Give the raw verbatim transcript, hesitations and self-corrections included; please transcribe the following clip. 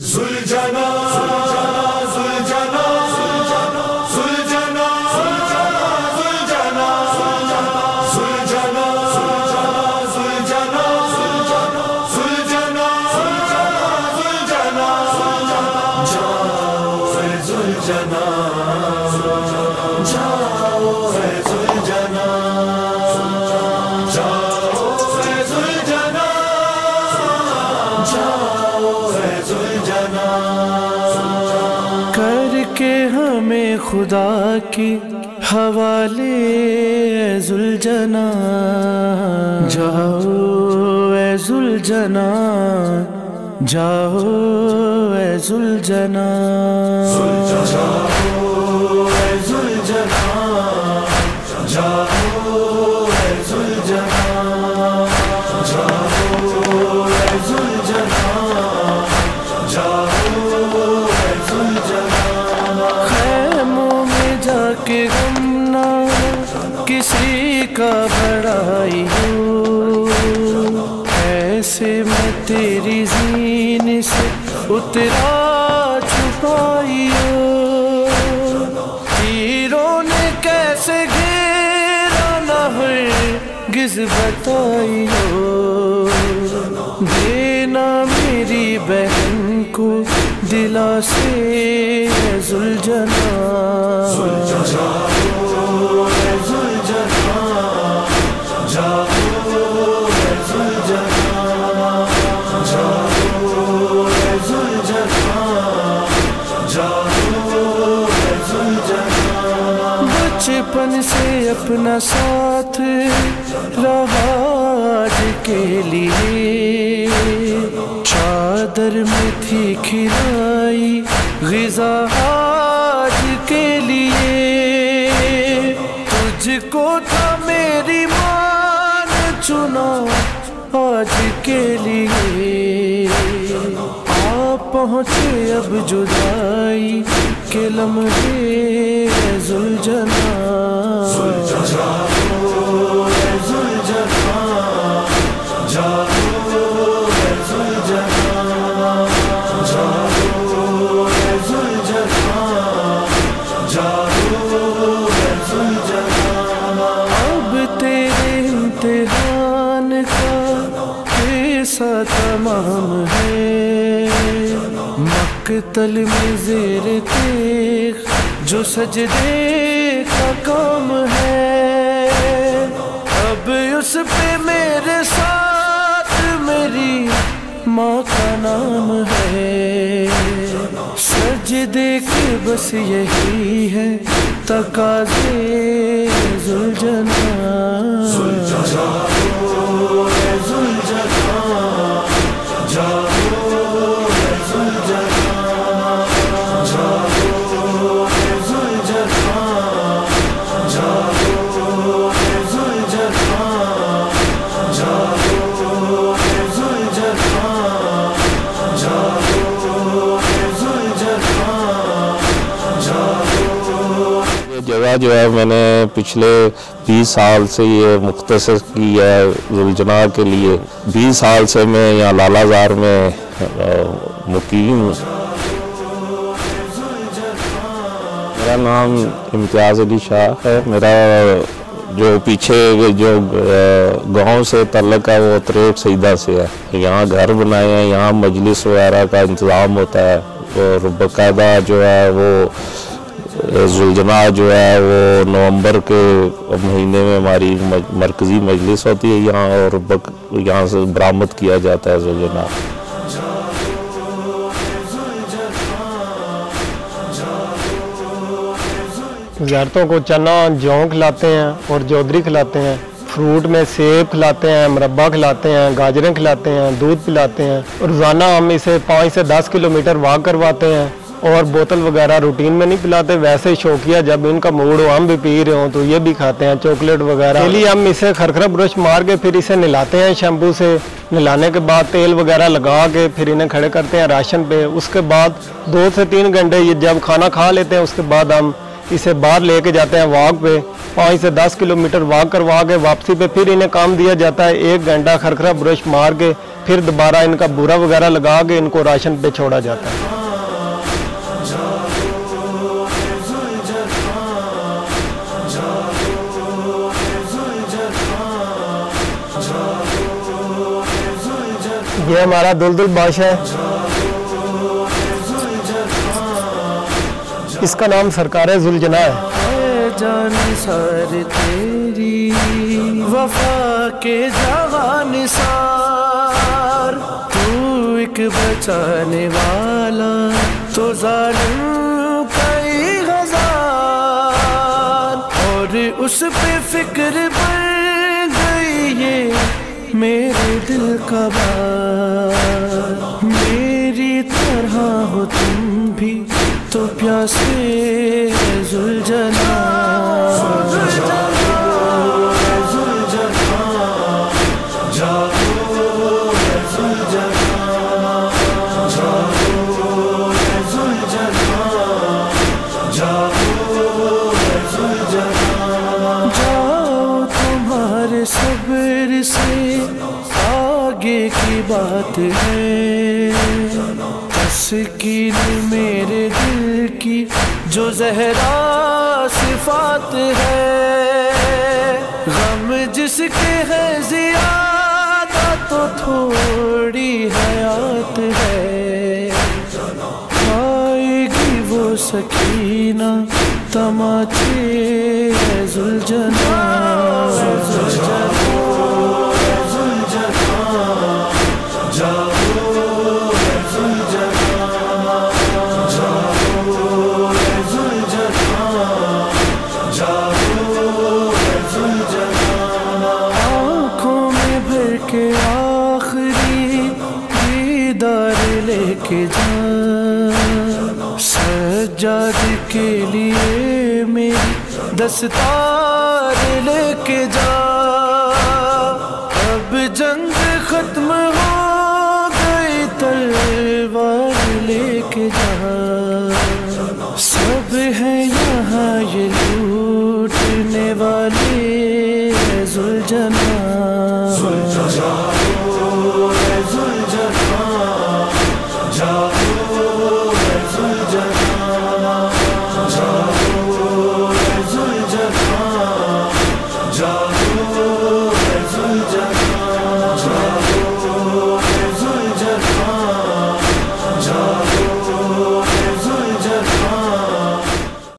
ذوالجناح ذوالجناح ذوالجناح ذوالجناح ذوالجناح ذوالجناح ہمیں خدا کے حوالے اے ذوالجناح، جاؤ اے ذوالجناح، جاؤ اے ذوالجناح، جاؤ اے ذوالجناح، جاؤ اے ذوالجناح، جاؤ اے ذوالجناح، جاؤ اے ذوالجناح، خیموں میں جا کے غم نہ کسی کا بڑائی ہو، ایسے میں تیری زین سے اترا چھپائی ہو، تیروں نے کیسے گھیرا نہ ہرگز بتائی ہو، دینا میری بہن کو دلاسے اے ذوالجناح، جاؤ اے ذوالجناح، جاؤ اے ذوالجناح، جاؤ اے ذوالجناح، جاؤ اے ذوالجناح، بچپن سے اپنا ساتھ رہا آج کے لیے، چادر میں تھی کھلائی غذا آج کے لیے، تجھ کو تھا میری ماں نے چنا آج کے لیے، آ پہنچے اب جدائی کے لمحے اے ذوالجناح، جاؤ اے ذوالجناح، جاؤ اے ذوالجناح، جاؤ اے ذوالجناح، جاؤ اے ذوالجناح، اب تیرے امتحان کا قصہ تمام ہے، مقتل میں زیر تیغ جو سجدے کا کام ہے، اب اس پہ میرے ساتھ میری ماں کا نام ہے، سجدے کے بس یہی ہے تقاضے ذوالجناح، جاؤ اے ذوالجناح، جاؤ اے ذوالجناح، جاؤ اے ذوالجناح، جاؤ اے ذوالجناح، جاؤ اے ذوالجناح، جاؤ اے ذوالجناح، جاؤ۔ یہ جگہ جو ہے میں نے پچھلے بیس سال سے یہ مختص کی ہے ذوالجناح کے لیے، بیس سال سے میں یہاں لالازار میں مقیم ہوں۔ میرا نام امتیاز شاہ ہے، میرا جو پیچھے جو گاؤں سے تعلق ہے وہ تریٹ سیدہ سے ہے، یہاں گھر بنائے ہیں، یہاں مجلس وغیرہ کا انتظام ہوتا ہے، اور باقاعدہ جو ہے وہ ذوالجناح جو ہے وہ نومبر کے مہینے میں ہماری مرکزی مجلس ہوتی ہے یہاں، اور یہاں سے برآمد کیا جاتا ہے ذوالجناح۔ زیارتوں کو چنا جون کھلاتے ہیں اور جودری کھلاتے ہیں، فروٹ میں سیب کھلاتے ہیں، مربع کھلاتے ہیں، گاجریں کھلاتے ہیں، دودھ پلاتے ہیں، روزانہ ہم اسے پانچ سے دس کلومیٹر واک کرواتے ہیں، اور بوتل وغیرہ روٹین میں نہیں پلاتے، ویسے شوقیہ جب ان کا موڈ ہو ہم بھی پی رہے ہوں تو یہ بھی کھاتے ہیں، چاکلیٹ وغیرہ۔ ڈیلی ہم اسے کھرکھرا برش مار کے پھر اسے نہلاتے ہیں شیمپو سے، نہلانے کے بعد تیل وغیرہ لگا کے پھر انہیں کھڑے کرتے ہیں راشن پہ، اس کے بعد دو سے تین گھنٹے یہ جب کھانا کھا لیتے ہیں اس کے بعد ہم اسے باہر لے کے جاتے ہیں واک پہ، پانچ سے دس کلومیٹر واک کروا کے واپسی پہ پھر انہیں کام دیا جاتا ہے، ایک گھنٹہ خرخرا برش مار کے پھر دوبارہ ان کا بورا وغیرہ لگا کے ان کو راشن پہ چھوڑا جاتا ہے۔ یہ ہمارا دلدل بادشاہ ہے، اس کا نام سرکار ذوالجناح ہے۔ جان سار تیری وفا کے جہان سار، تو ایک بچانے والا تو ظالم کئی ہزار، اور اس پہ فکر پڑ گئی یہ میرے دل کا بار، میری طرح ہو تم بھی تو پیاسے ذوالجناح، جاؤ تمہارے صبر سے آگے کی بات ہے، تسکین میرے دل کی جو زہرا صفات ہے، غم جس کے ہے زیادہ تو تھوڑی حیات ہے، آئے گی وہ سکینہ تماچے ذوالجناح، آنکھوں میں بھر کے آخری دیدار لے کے جا، سجاد کے لیے میری دستار لے کے جا، اب جنگ ختم ہو گئی تلوار لے کے جا، سب ہیں یہاں یہ لوٹنے والے ذوالجناح، جاؤ